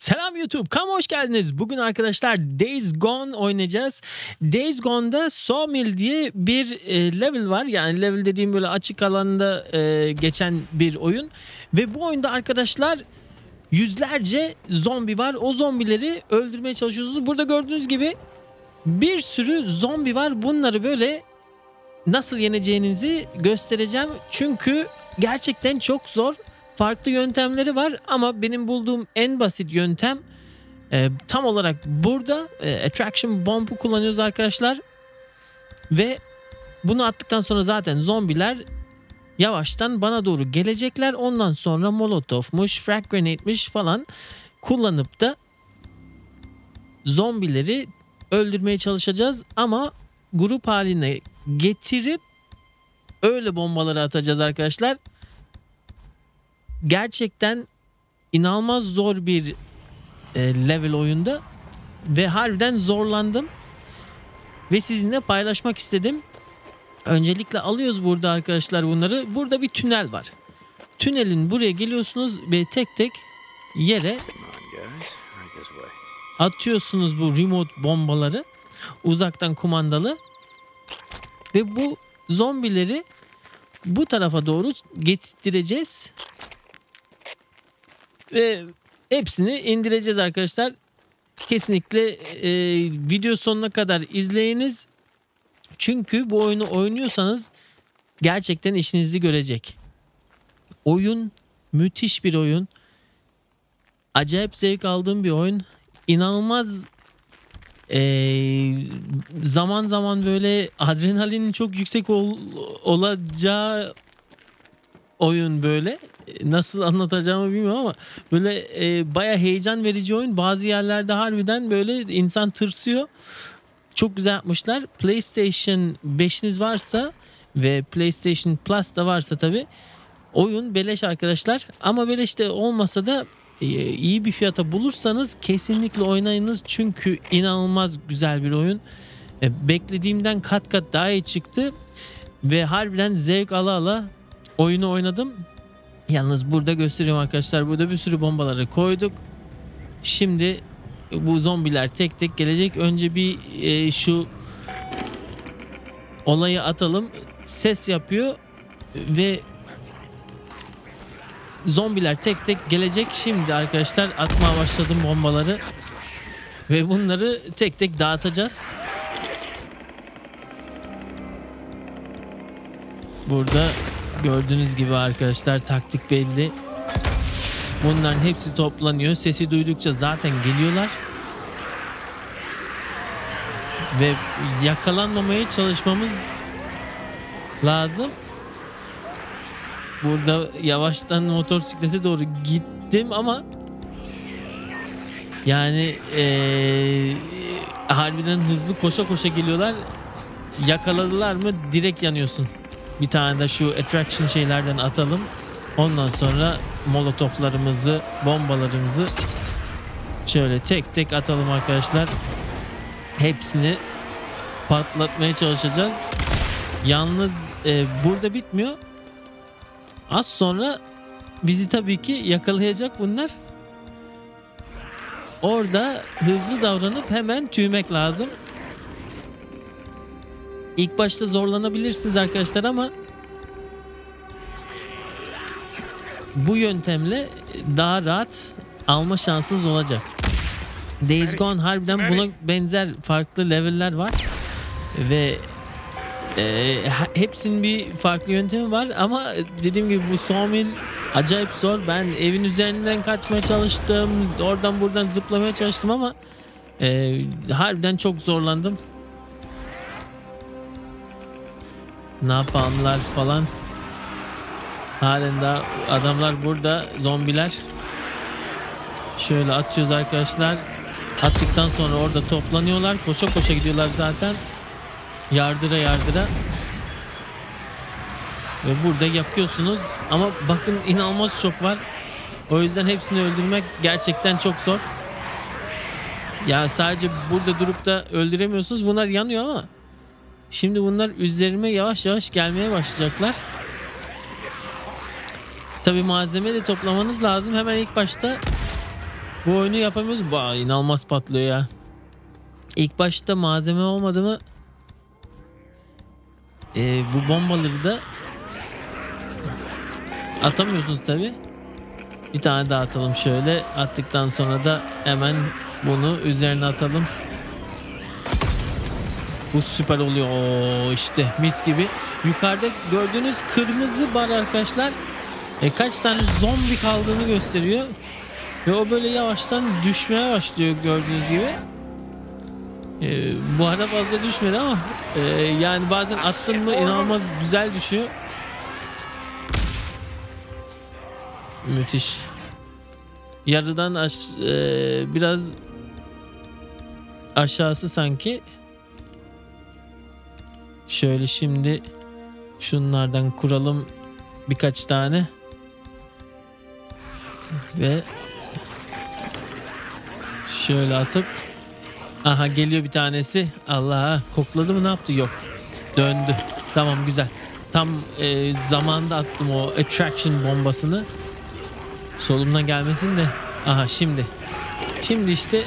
Selam YouTube, kanalıma hoş geldiniz. Bugün arkadaşlar Days Gone oynayacağız. Days Gone'da Sawmill diye bir level var. Yani level dediğim böyle açık alanda geçen bir oyun. Ve bu oyunda arkadaşlar yüzlerce zombi var. O zombileri öldürmeye çalışıyorsunuz. Burada gördüğünüz gibi bir sürü zombi var. Bunları böyle nasıl yeneceğinizi göstereceğim. Çünkü gerçekten çok zor. Farklı yöntemleri var ama benim bulduğum en basit yöntem tam olarak burada Attraction Bomb'u kullanıyoruz arkadaşlar. Ve bunu attıktan sonra zaten zombiler yavaştan bana doğru gelecekler. Ondan sonra molotofmuş, frag grenade'miş falan kullanıp da zombileri öldürmeye çalışacağız. Ama grup haline getirip öyle bombaları atacağız arkadaşlar. Gerçekten inanılmaz zor bir level oyunda ve harbiden zorlandım ve sizinle paylaşmak istedim. Öncelikle alıyoruz burada arkadaşlar bunları. Burada bir tünel var. Tünelin buraya geliyorsunuz ve tek tek yere atıyorsunuz bu remote bombaları, uzaktan kumandalı, ve bu zombileri bu tarafa doğru getireceğiz. Ve hepsini indireceğiz arkadaşlar. Kesinlikle video sonuna kadar izleyiniz. Çünkü bu oyunu oynuyorsanız gerçekten işinizi görecek. Oyun müthiş bir oyun. Acayip zevk aldığım bir oyun. İnanılmaz zaman zaman böyle adrenalinin çok yüksek olacağı oyun böyle. Nasıl anlatacağımı bilmiyorum ama böyle baya heyecan verici oyun. Bazı yerlerde harbiden böyle insan tırsıyor. Çok güzel yapmışlar. PlayStation 5'iniz varsa ve PlayStation Plus da varsa tabi, oyun beleş arkadaşlar. Ama beleş de olmasa da iyi bir fiyata bulursanız kesinlikle oynayınız. Çünkü inanılmaz güzel bir oyun. Beklediğimden kat kat daha iyi çıktı. Ve harbiden zevk ala ala oyunu oynadım. Yalnız burada gösteriyorum arkadaşlar. Burada bir sürü bombaları koyduk. Şimdi bu zombiler tek tek gelecek. Önce bir şu olayı atalım. Ses yapıyor ve zombiler tek tek gelecek. Şimdi arkadaşlar atmaya başladım bombaları ve bunları tek tek dağıtacağız. Burada gördüğünüz gibi arkadaşlar taktik belli. Bunların hepsi toplanıyor. Sesi duydukça zaten geliyorlar. Ve yakalanmamaya çalışmamız lazım. Burada yavaştan motosiklete doğru gittim ama yani harbiden hızlı koşa koşa geliyorlar. Yakaladılar mı direkt yanıyorsun. Bir tane de şu attraction şeylerden atalım. Ondan sonra molotoflarımızı, bombalarımızı şöyle tek tek atalım arkadaşlar. Hepsini patlatmaya çalışacağız. Yalnız burada bitmiyor. Az sonra bizi tabii ki yakalayacak bunlar. Orada hızlı davranıp hemen tüymek lazım. İlk başta zorlanabilirsiniz arkadaşlar ama bu yöntemle daha rahat alma şansınız olacak. Days Gone harbiden buna benzer farklı leveller var ve hepsinin bir farklı yöntemi var ama dediğim gibi bu Sawmill acayip zor. Ben evin üzerinden kaçmaya çalıştım, oradan buradan zıplamaya çalıştım ama harbiden çok zorlandım. Napalmlar falan. Halen daha adamlar burada, zombiler. Şöyle atıyoruz arkadaşlar. Attıktan sonra orada toplanıyorlar. Koşa koşa gidiyorlar zaten. Yardıra yardıra. Ve burada yakıyorsunuz. Ama bakın inanılmaz çok var. O yüzden hepsini öldürmek gerçekten çok zor. Ya sadece burada durup da öldüremiyorsunuz. Bunlar yanıyor ama şimdi bunlar üzerime yavaş yavaş gelmeye başlayacaklar. Tabi malzeme de toplamanız lazım. Hemen ilk başta Bu oyunu yapamıyoruz. İnanılmaz patlıyor ya. İlk başta malzeme olmadı mı bu bombaları da atamıyorsunuz tabi. Bir tane daha atalım şöyle. Attıktan sonra da hemen bunu üzerine atalım. Bu süper oluyor. Oo, işte mis gibi. Yukarıda gördüğünüz kırmızı bar arkadaşlar kaç tane zombi kaldığını gösteriyor. Ve o böyle yavaştan düşmeye başlıyor gördüğünüz gibi. Bu ara fazla düşmedi ama yani bazen attın mı inanılmaz güzel düşüyor. Müthiş. Yarıdan biraz aşağısı sanki. Şöyle şimdi şunlardan kuralım birkaç tane. Ve şöyle atıp aha geliyor bir tanesi. Allah, kokladı mı ne yaptı? Yok. Döndü. Tamam, güzel. Tam zamanda attım o attraction bombasını. Solumdan gelmesin de. Aha şimdi. Şimdi işte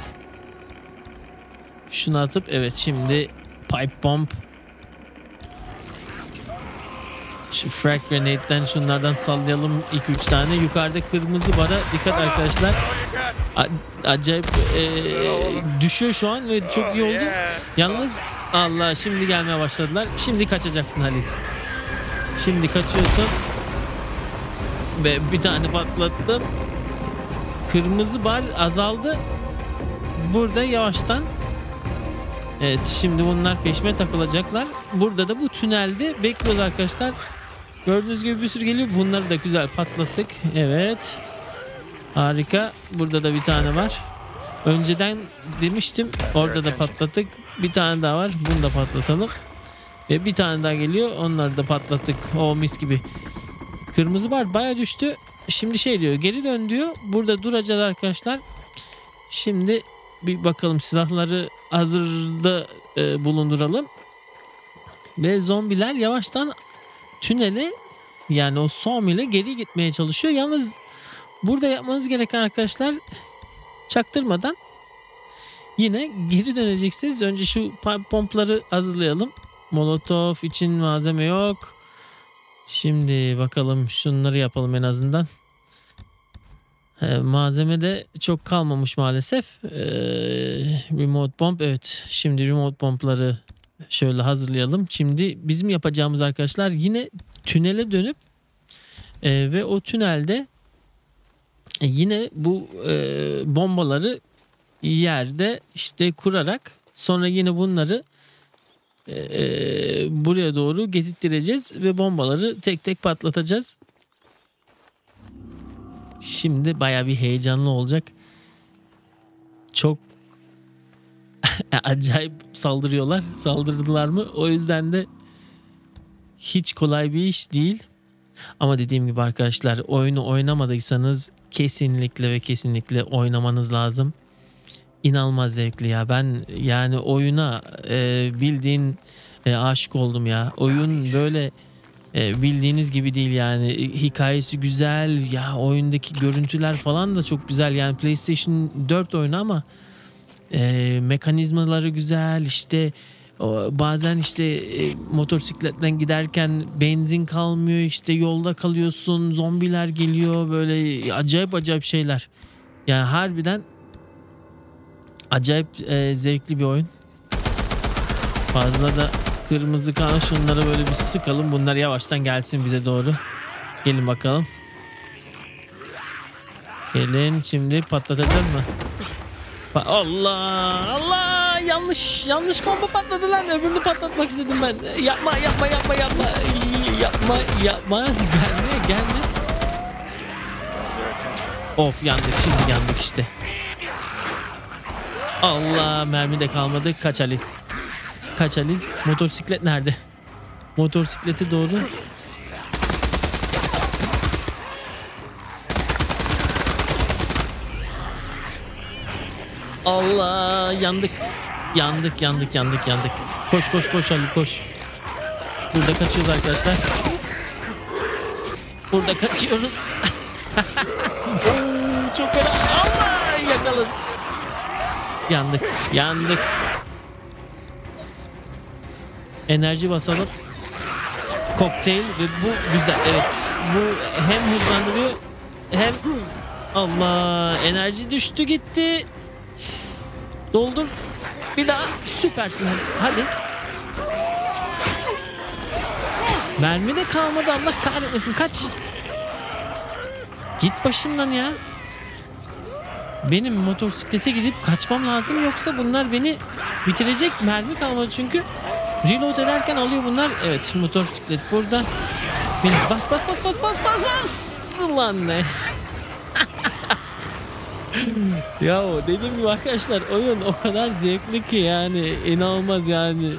şunu atıp evet şimdi pipe bomb. Şu frag grenade'den şunlardan sallayalım 2-3 tane. Yukarıda kırmızı bara dikkat arkadaşlar. Acayip düşüyor şu an ve çok iyi oldu. Yalnız Allah, şimdi gelmeye başladılar. Şimdi kaçacaksın Halil. Şimdi kaçıyorsun. Ve bir tane patlattım. Kırmızı bar azaldı. Burada yavaştan. Evet, şimdi bunlar peşime takılacaklar. Burada da bu tünelde bekliyoruz arkadaşlar. Gördüğünüz gibi bir sürü geliyor. Bunları da güzel patlattık. Evet. Harika. Burada da bir tane var. Önceden demiştim. Orada da patlattık. Bir tane daha var. Bunu da patlatalım. Ve bir tane daha geliyor. Onları da patlattık. O mis gibi. Kırmızı bar bayağı düştü. Şimdi şey diyor. Geri dön diyor. Burada duracağız arkadaşlar. Şimdi bir bakalım, silahları hazırda bulunduralım. Ve zombiler yavaştan tünele, yani o sawmill'e geri gitmeye çalışıyor. Yalnız burada yapmanız gereken arkadaşlar, çaktırmadan yine geri döneceksiniz. Önce şu pompları hazırlayalım. Molotov için malzeme yok. Şimdi bakalım, şunları yapalım en azından. Malzeme de çok kalmamış maalesef. Remote bomb, evet. Şimdi remote bombları şöyle hazırlayalım. Şimdi bizim yapacağımız arkadaşlar yine tünele dönüp ve o tünelde yine bu bombaları yerde işte kurarak sonra yine bunları buraya doğru getirttireceğiz ve bombaları tek tek patlatacağız. Şimdi baya bir heyecanlı olacak. Çok acayip saldırıyorlar. Saldırdılar mı? O yüzden de hiç kolay bir iş değil. Ama dediğim gibi arkadaşlar, oyunu oynamadıysanız kesinlikle ve kesinlikle oynamanız lazım. İnanılmaz zevkli ya. Ben yani oyuna bildiğin aşık oldum ya. Oyun böyle bildiğiniz gibi değil yani. Hikayesi güzel ya, oyundaki görüntüler falan da çok güzel yani. PlayStation 4 oyunu ama mekanizmaları güzel işte. Bazen işte motosikletten giderken benzin kalmıyor, işte yolda kalıyorsun, zombiler geliyor, böyle acayip acayip şeyler yani. Harbiden acayip zevkli bir oyun. Fazla da kırmızı kan, şunları böyle bir sıkalım. Bunlar yavaştan gelsin bize doğru. Gelin bakalım. Gelin, şimdi patlatacağız mı? Allah Allah, yanlış bomba patladı lan. Öbürünü patlatmak istedim ben. Yapma. Gelme. Of, yandık, şimdi yandık işte. Allah, mermi de kalmadı. Kaç Halil. Motosiklet nerede? Motosiklete doğru. Allah, yandık. Koş Halil, koş. Burada kaçıyoruz arkadaşlar. Oo, çok fena. Allah! kalın. Yandık. Yandık. Enerji basalım. Kokteyl ve bu güzel. Evet. Bu hem hızlandırıyor hem Allah enerji düştü gitti. Doldur. Bir daha süpersin. Hadi. Mermi de kalmadı Allah kahretmesin. Kaç. Git başımdan ya. Benim motosiklete gidip kaçmam lazım yoksa bunlar beni bitirecek. Mermi kalmadı çünkü. Reload ederken alıyor bunlar. Evet motosiklet burada. Beni bas bas bas bas bas bas bas. Lan ne? Ya dediğim gibi arkadaşlar oyun o kadar zevkli ki yani inanılmaz yani.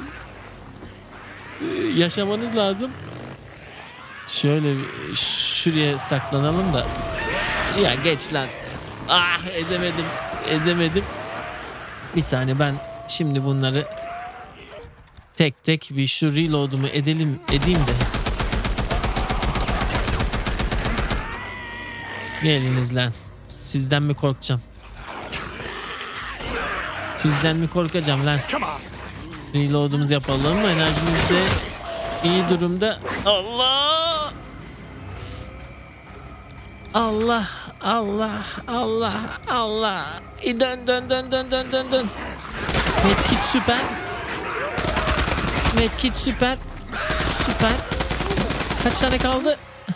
Yaşamanız lazım. Şöyle şuraya saklanalım da. Ya geç lan. Ah ezemedim. Ezemedim. Bir saniye ben şimdi bunları tek tek bir şu reload'umu edeyim de. Geliniz lan. Sizden mi korkacağım? Sizden mi korkacağım lan? Reload'umuzu yapalım. Enerjimiz de iyi durumda. Allah! Allah! Allah! Allah! Allah! Dön dön dön dön dön dön dön. Medkit süper. Medkit süper. Süper. Kaç tane kaldı?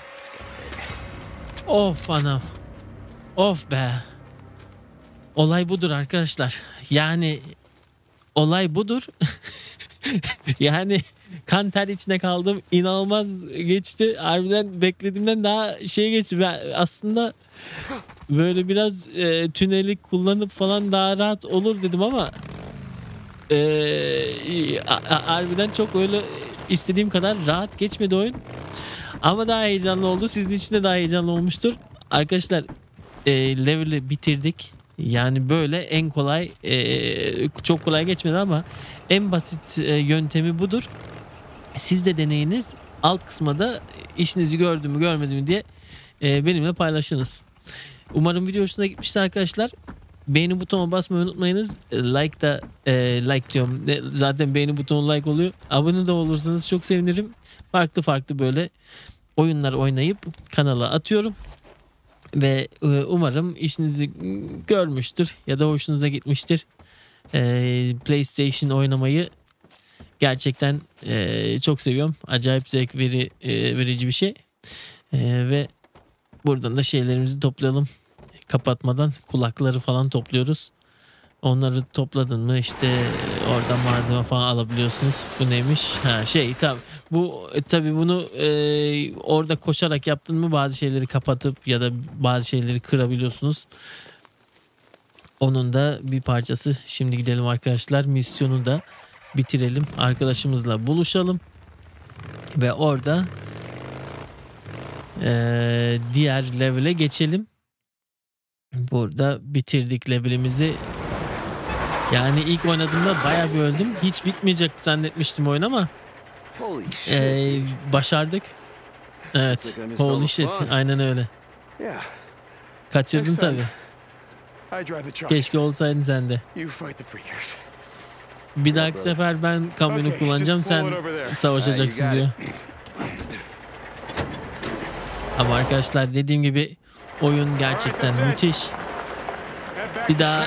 Of anam. Of be. Olay budur arkadaşlar. Yani olay budur. Yani kan ter içine kaldım. İnanılmaz geçti. Harbiden beklediğimden daha şey geçti. Ben aslında böyle biraz tüneli kullanıp falan daha rahat olur dedim ama harbiden çok öyle istediğim kadar rahat geçmedi oyun. Ama daha heyecanlı oldu. Sizin için de daha heyecanlı olmuştur. Arkadaşlar level'i bitirdik. Yani böyle en kolay çok kolay geçmedi ama en basit yöntemi budur. Siz de deneyiniz. Alt kısma da işinizi gördü mü görmedi mi diye benimle paylaşınız. Umarım video hoşuna gitmiştir arkadaşlar. Beğeni butonuna basmayı unutmayınız. Like da like diyorum. Zaten beğeni butonu like oluyor. Abone de olursanız çok sevinirim. Farklı farklı böyle oyunlar oynayıp kanala atıyorum. Ve umarım işinizi görmüştür ya da hoşunuza gitmiştir. PlayStation oynamayı gerçekten çok seviyorum. Acayip zevk verici bir şey. Ve buradan da şeylerimizi toplayalım. Kapatmadan kulakları falan topluyoruz. Onları topladın mı işte oradan malzeme falan alabiliyorsunuz. Bu neymiş? Ha tabii bu tabii bunu orada koşarak yaptın mı bazı şeyleri kapatıp ya da bazı şeyleri kırabiliyorsunuz. Onun da bir parçası. Şimdi gidelim arkadaşlar. Misyonu da bitirelim. Arkadaşımızla buluşalım. Ve orada diğer level'e geçelim. Burada bitirdik level'imizi. Yani ilk oynadığımda bayağı bir öldüm. Hiç bitmeyecek zannetmiştim oyun ama başardık. Evet. Holy shit. Aynen öyle. Kaçırdın tabii. Keşke olsaydın sen de. Bir dahaki sefer ben kamyonu kullanacağım. Sen savaşacaksın diyor. Ama arkadaşlar dediğim gibi oyun gerçekten müthiş. Bir daha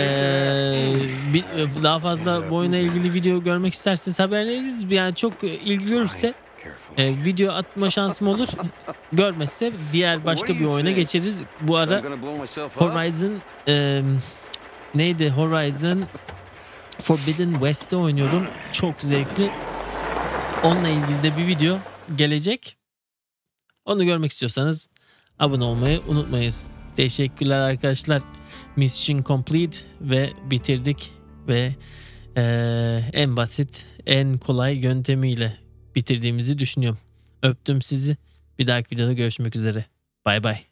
daha fazla bu oyuna ilgili video görmek isterseniz haberleriz. Yani çok ilgi görürse video atma şansım olur. Görmezse diğer başka bir oyuna geçeriz. Bu ara Horizon neydi? Horizon Forbidden West'te oynuyorum. Çok zevkli. Onunla ilgili de bir video gelecek. Onu görmek istiyorsanız abone olmayı unutmayınız. Teşekkürler arkadaşlar. Mission complete ve bitirdik ve en basit, en kolay yöntemiyle bitirdiğimizi düşünüyorum. Öptüm sizi. Bir dahaki videoda görüşmek üzere. Bay bay.